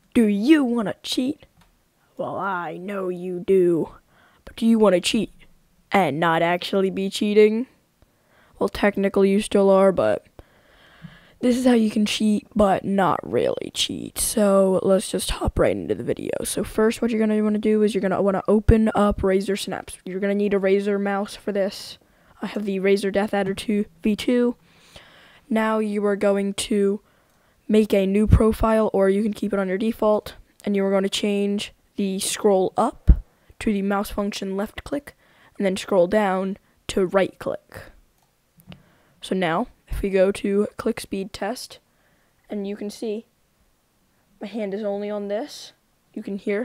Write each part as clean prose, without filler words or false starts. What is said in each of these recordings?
Do you want to cheat? Well, I know you do. But do you want to cheat and not actually be cheating? Well, technically you still are, but this is how you can cheat, but not really cheat. So let's just hop right into the video. So first, what you're going to want to do is you're going to want to open up Razer Snaps. You're going to need a Razer mouse for this. I have the Razer Death Adder 2 V2. Now you are going to make a new profile, or you can keep it on your default, and you are going to change the scroll up to the mouse function left click, and then scroll down to right click. So now, if we go to click speed test, and you can see my hand is only on this, you can hear,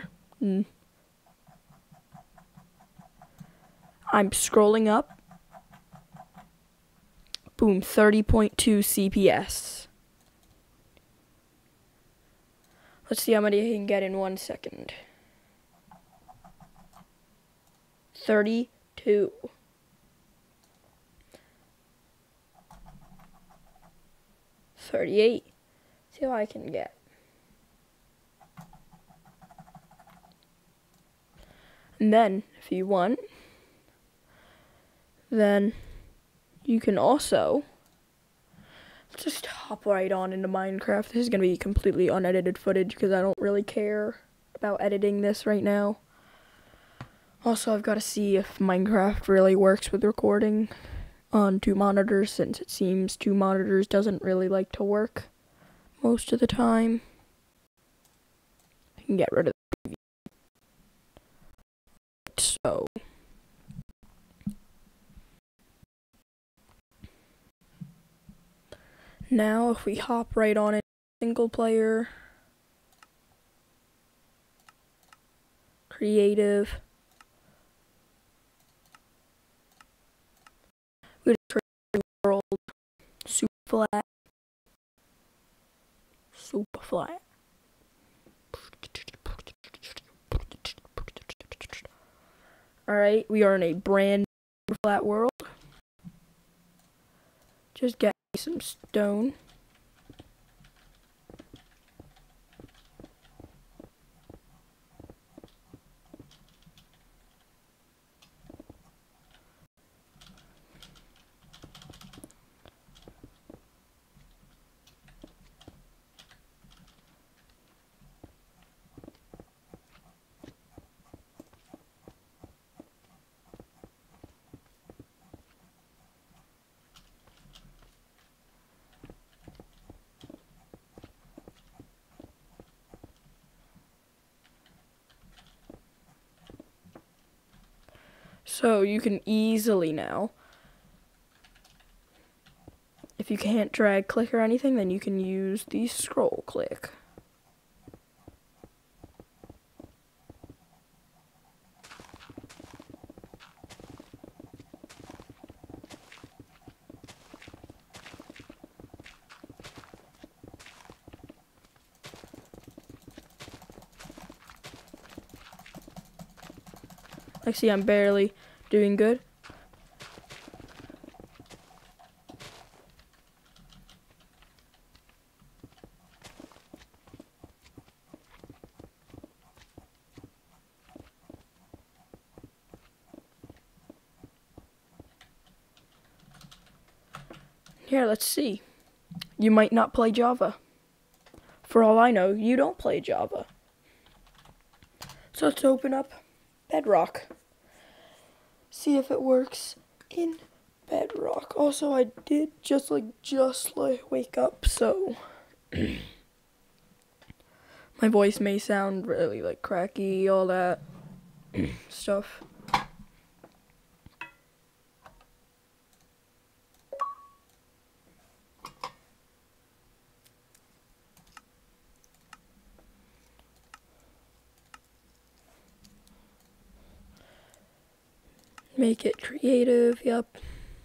I'm scrolling up, boom, 30.2 CPS. Let's see how many I can get in 1 second. 32. 38. See what I can get. And then, if you want, then you can also just hop right on into Minecraft. This is going to be completely unedited footage because I don't really care about editing this right now. Also, I've got to see if Minecraft really works with recording on 2 monitors, since it seems 2 monitors doesn't really like to work most of the time. I can get rid of the TV. So now if we hop right on it, single player, creative, we just create a world, super flat. Alright, we are in a brand new flat world. Just get some stone. So you can easily now, if you can't drag click or anything, then you can use the scroll click. Like, see, I'm barely doing good. Here, let's see. You might not play Java. For all I know, you don't play Java. So let's open up Bedrock. See if it works in Bedrock. Also, I did just wake up, so my voice may sound really cracky, all that stuff. Make it creative, yep.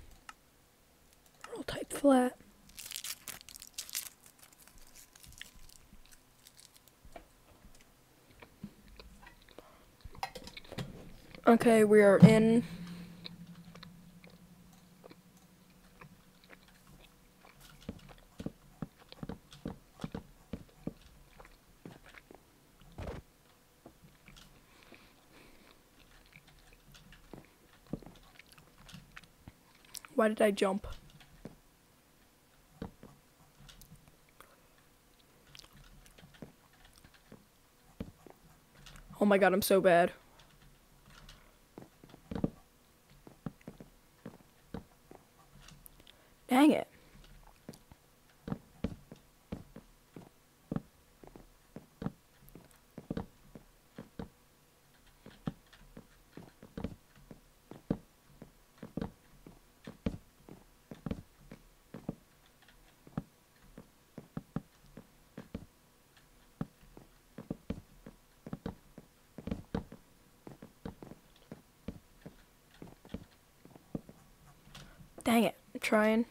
Roll type flat. Okay, we are in. Why did I jump? Oh my god, I'm so bad. Dang it. Dang it. I'm trying.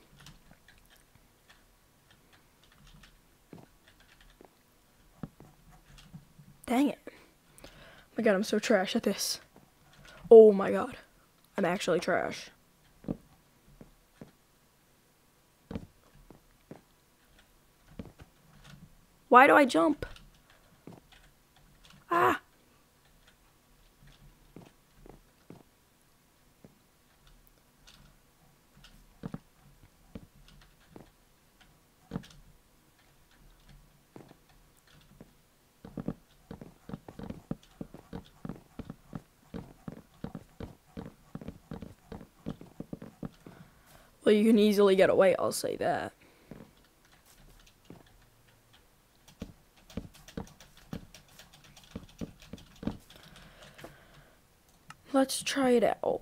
Dang it. Oh my god, I'm so trash at this. Oh my god. I'm actually trash. Why do I jump? Ah. Well, you can easily get away, I'll say that. Let's try it out.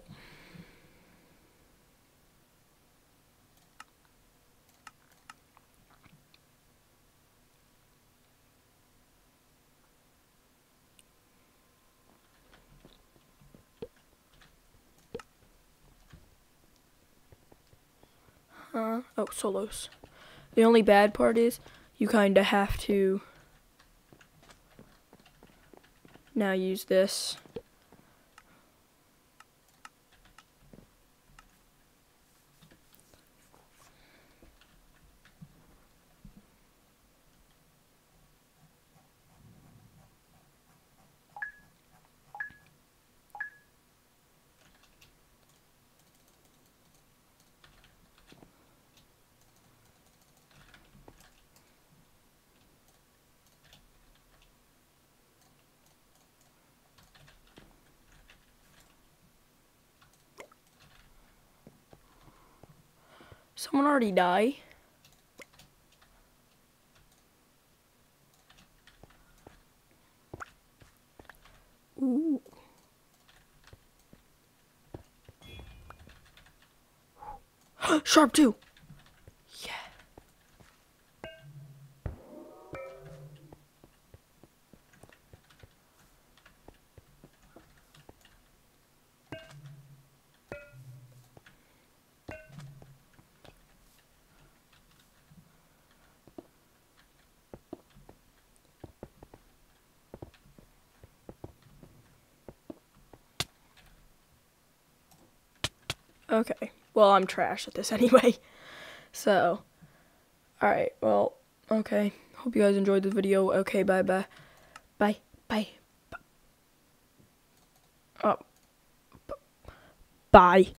Oh, solos. The only bad part is you kind of have to now use this. Someone already die? Ooh. Sharp 2. Yeah. Okay. Well, I'm trash at this anyway. So, alright, well, okay. Hope you guys enjoyed the video. Okay, bye-bye. Bye. Bye. Bye. Bye.